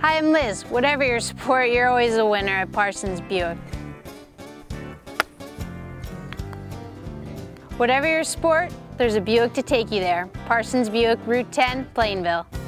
Hi, I'm Liz. Whatever your sport, you're always a winner at Parsons Buick. Whatever your sport, there's a Buick to take you there. Parsons Buick, Route 10, Plainville.